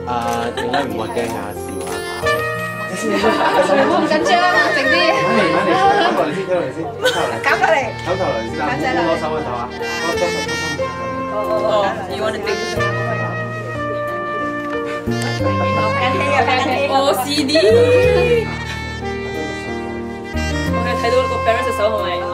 應該唔會驚下笑下。 我唔緊張啊，靜啲。 搞過嚟先， 搞過嚟。 唞頭嚟先啦，攞手去唞下。 哦，要我哋定。哦，CD。我係睇到個 parents 隻手係咪？哦。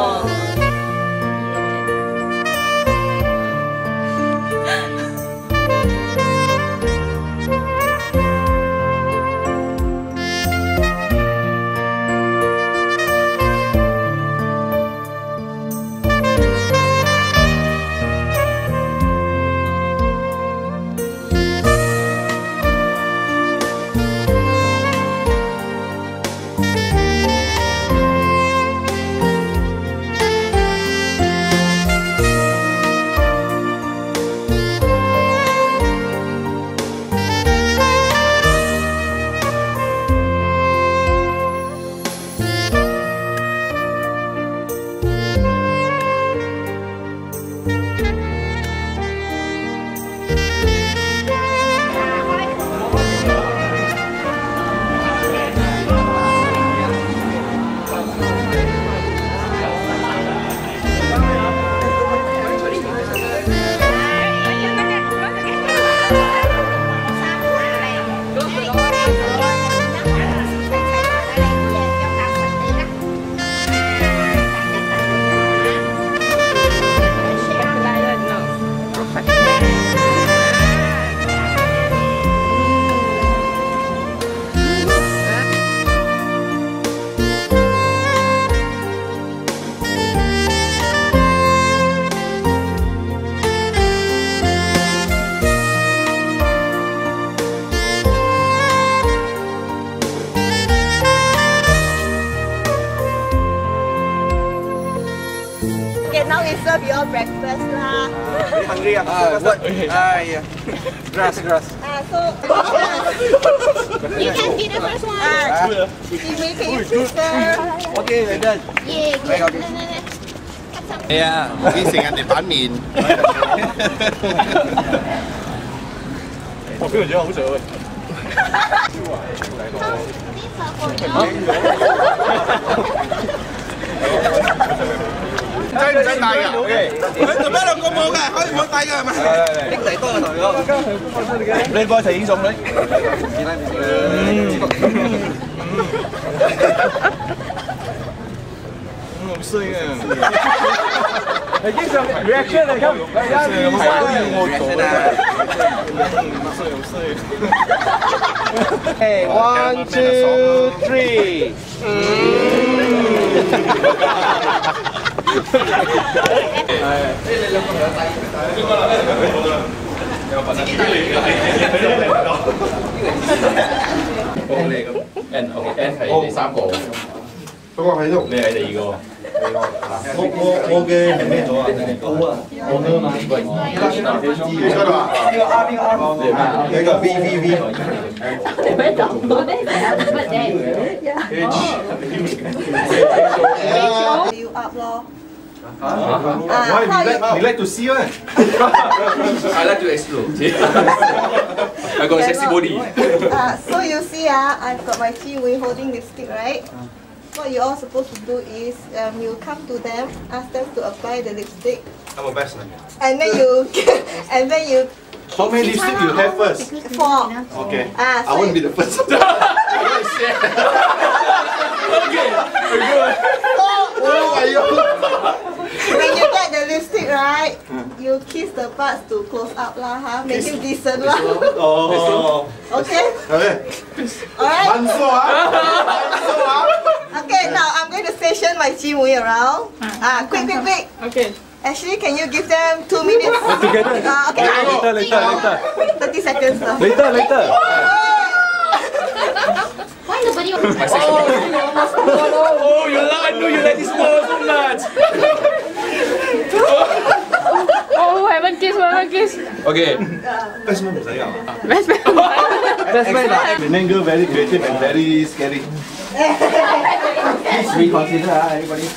Now we serve you all breakfast lah. Very hungry what? Yeah. Grass. So you can be the first one. Can you please serve? Okay, we're done. Yeah. Yeah, 變成人哋版面。 我邊個長好食喎？ 真唔使帶㗎？佢做咩兩個冇㗎？可以唔好帶㗎係咪？ 益嚟多個頭咗。你幫我一齊影相你。好衰啊！係影相 reaction 嚟㗎，係啊，唔係都要我做啊！Hey, 1, 2, 3. N係第三個， 嗰個喺度， 你係第二個。 我嘅係咩咗啊？我嘅嘛，呢個呢個 V。 You up 咯。 Why you like to see one? I like to explore. I got a sexy body. So you see, I've got my Kiwi holding lipstick, right? What you all supposed to do is you come to them, ask them to apply the lipstick. I'm a best man. And then you How many lipstick you have first? 4. Okay. So I want to be the first. Okay, when you get the lipstick right, you kiss the parts to close up lah, make him decent lah. Oh. Okay? Alright? Okay, now I'm going to station my Chimui around. Quick. Okay. Actually, can you give them 2 minutes? Together. Okay. Later. 30 seconds. Later. Why nobody? Oh, you lie! I knew you like this one so much. Oh, haven't kissed. Okay. Best man 唔使啊。 Best man. Best man. Penang girl very creative and very scary. Please reconsider everybody.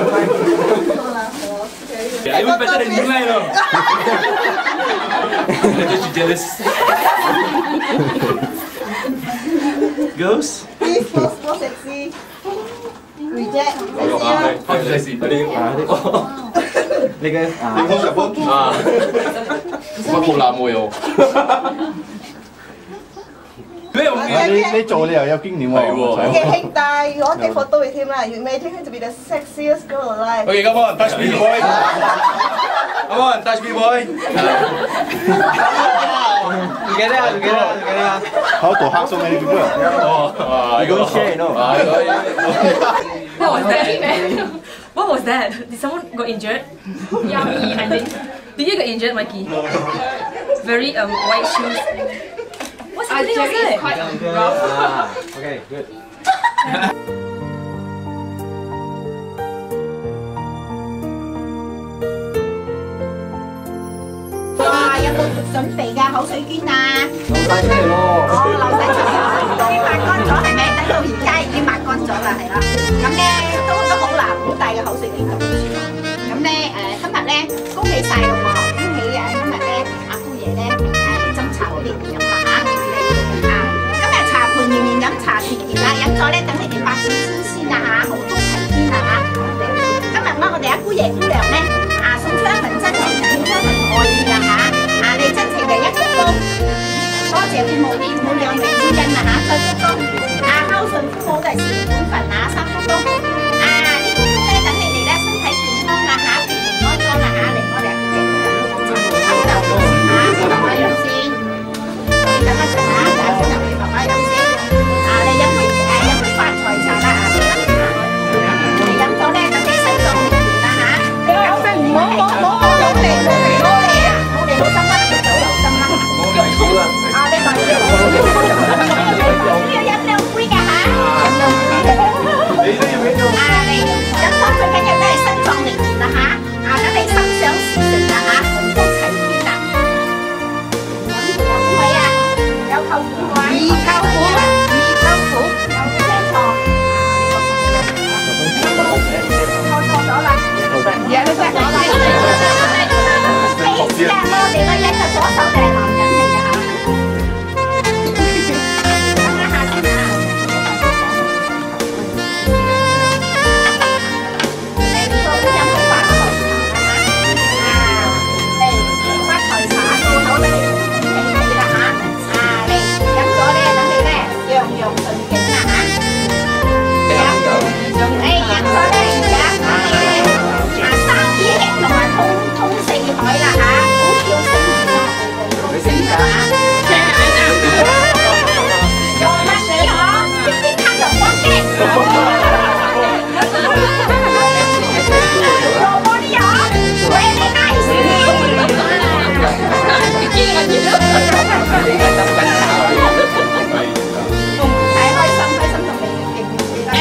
Even better than you, I know. She's jealous. Girls? Please, more sexy. Reject. How did I see? 呢個乜冇男喎又？咩用嘅？ 你做你又有經驗喎。係喎。 Okay, Heng Tai, you all take photo with him lah. You may take him to be the sexiest girl alive. Okay, come on, touch me, boy. Come on, touch me, boy. Together. How to hug so many people? Oh, You don't share, no. What was that? What was that? Did someone got injured? Yeah, me, I think. Did you get injured, Mikey? Very white shoes. What's happening outside? Okay, good. 哇！有冇準備㗎口水捐啊？ 流晒出嚟咯。 哦，流晒出嚟啊！已經抹乾咗係咪？等到而家已經抹乾咗啦，係啦。咁咧都好難，好大嘅口水捐咁算。咁咧今日咧恭喜晒咯喎！恭喜今日咧阿姑爺咧斟茶好年年飲啦嚇！今日茶盤年年飲茶甜甜啦，飲咗咧等你哋百事新鮮啊嚇，好多齊天啊嚇！今日我哋阿姑爺姑娘咧送出一份真情，送出一份愛意啊嚇！你真情嘅一鞠躬，多謝父母啲每兩位之恩啊嚇，再鞠躬。孝順父母就係事業本分啊，三鞠躬。呢鞠躬咧等你哋咧身體健康啊嚇，平平安安啊嚇，嚟我哋阿姑爺就爸爸飲先，你等一陣啊，等一陣你爸爸飲先。你飲杯發財茶啦你飲咗咧等你身壯力健啦嚇。冇嚟啊！我哋好心啦，要走有心啦。你來呢個飲兩杯㗎嚇。你都要俾我。你飲咗最緊要都係身壯力健啦嚇。等你心想事成啦嚇，鴻福齊天啦。有邊位啊？有舅父位。二舅父。有咩錯？錯咗啦。有咩錯啦？你知啊，我哋個人嘅左手就係男人嚟㗎嚇。等一下先啊。嚟呢個都飲到發財茶發財茶到口咧，恭喜你啦嚇！你飲咗咧，等你咧樣樣順境啦嚇。飲咗咧，而家等你咧生意興隆啊，通四海啦嚇！股票升市啊，步步高升㗎嚇！用乜嘢嗬？即刻就幫嘅。用我啲嗬，very nice。係開心同你見面啦。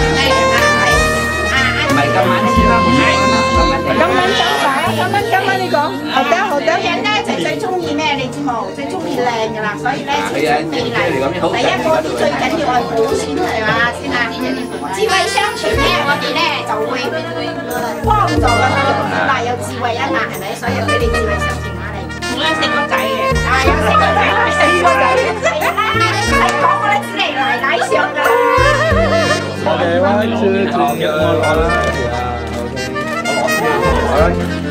唔係今晚先啦。今晚你講，好嘅。女人咧就最中意咩？你知冇？最中意靚㗎啦，所以咧青春美麗。第一個最緊要係保鮮係嘛先啊？智慧相傳咧，我哋咧就會幫助個女人有智慧啊嘛，係咪？所以俾你智慧相傳下嚟。我有4個仔嘅，有4個仔，4個仔。係啊，你唔使講我哋只嚟奶奶上㗎。 Okay, 1, 2, 3, 好啦。